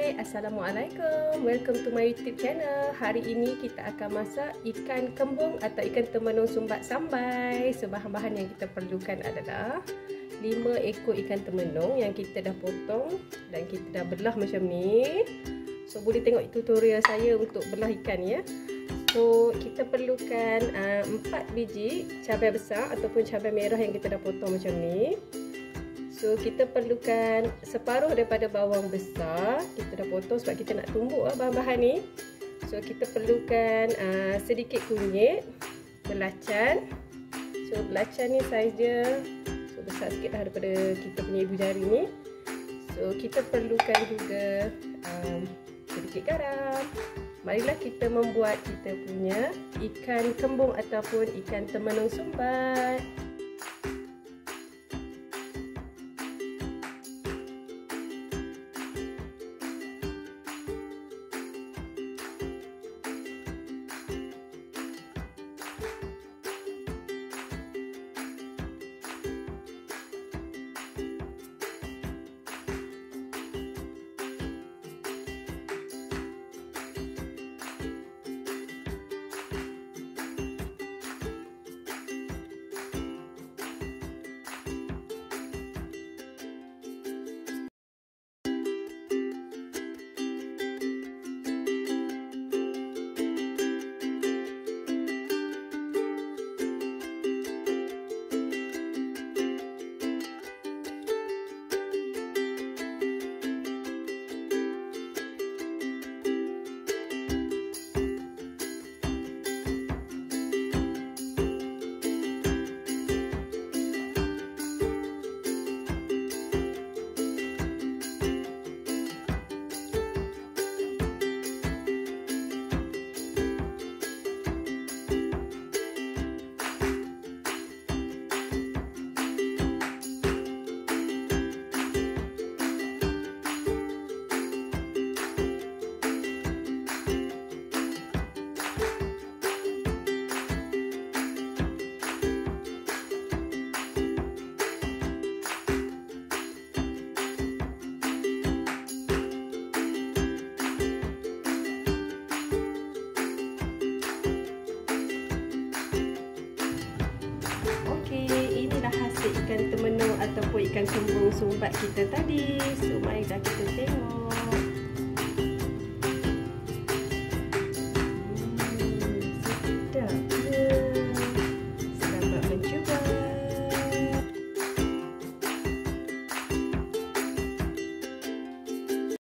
Hai, Assalamualaikum. Welcome to my YouTube channel. Hari ini kita akan masak ikan kembung atau ikan temenung sumbat sambai. So, bahan-bahan yang kita perlukan adalah 5 ekor ikan temenung yang kita dah potong dan kita dah belah macam ni. So, boleh tengok tutorial saya untuk belah ikan ya. So, kita perlukan 4 biji cabai besar ataupun cabai merah yang kita dah potong macam ni. So, kita perlukan separuh daripada bawang besar. Kita dah potong sebab kita nak tumbuk bahan-bahan ni. So, kita perlukan sedikit kunyit, belacan. So, belacan ni saiz dia besar sikit lah daripada kita punya ibu jari ni. So, kita perlukan juga sedikit garam. Marilah kita membuat kita punya ikan kembung ataupun ikan temenung sumbat. Hasil ikan temenung ataupun ikan kembung sumbat kita tadi. So, marilah kita tengok.